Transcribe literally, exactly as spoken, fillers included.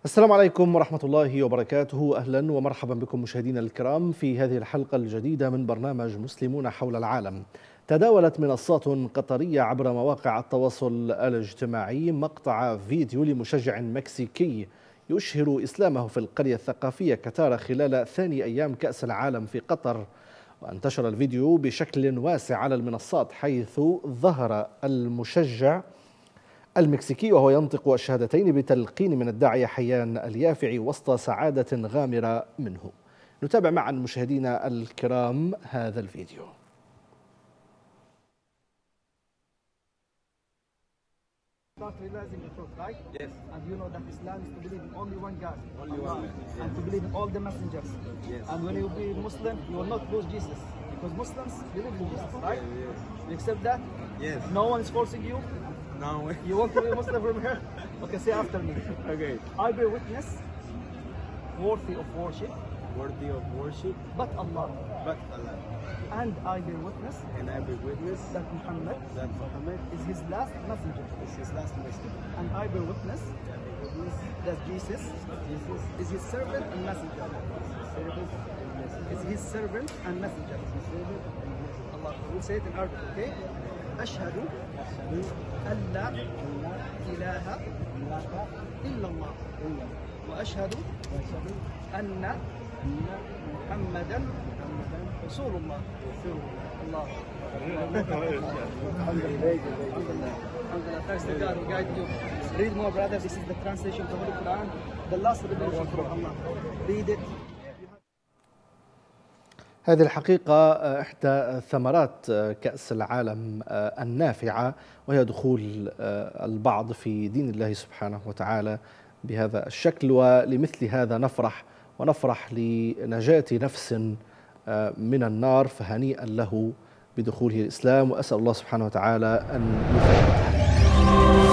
السلام عليكم ورحمة الله وبركاته. أهلا ومرحبا بكم مشاهدينا الكرام في هذه الحلقة الجديدة من برنامج مسلمون حول العالم. تداولت منصات قطرية عبر مواقع التواصل الاجتماعي مقطع فيديو لمشجع مكسيكي يشهر إسلامه في القرية الثقافية كتارا خلال ثاني أيام كأس العالم في قطر. وانتشر الفيديو بشكل واسع على المنصات، حيث ظهر المشجع المكسيكي وهو ينطق الشهادتين بتلقين من الداعية حيان اليافعي وسط سعادة غامرة منه. نتابع معا مشاهدينا الكرام هذا الفيديو. Start realizing the truth, right? Yes. And you know that Islam is to believe in only one God. Only one. And to believe in all the messengers. Yes. And when you be Muslim, you will not lose Jesus. Because Muslims believe in Jesus, right? Okay, yes. You accept that? Yes. No one is forcing you? No. You want to be a Muslim from here? Okay, say after me. Okay. I bear witness, worthy of worship. Worthy of worship. But Allah. But Allah. And I bear witness. And I bear witness. That Muhammad. That Muhammad. Is his last messenger. Is his last messenger. And I bear witness. I bear witness. That Jesus. Jesus. Is his servant and messenger. Servant and messenger. Is his servant and messenger. His servant and messenger. Allah. We'll say it in Arabic, okay? أشهد أن لا إله إلا الله وأشهد أن محمدا رسول الله. الله. Alhamdulillah. Thanks to God who guided you. Read more, brother. This is the translation of the Holy Quran, the last revelation from Allah. Read it. هذه الحقيقة إحدى ثمرات كأس العالم النافعة، وهي دخول البعض في دين الله سبحانه وتعالى بهذا الشكل. ولمثل هذا نفرح ونفرح لنجاة نفس من النار، فهنيئا له بدخوله الإسلام، وأسأل الله سبحانه وتعالى أن يثبته.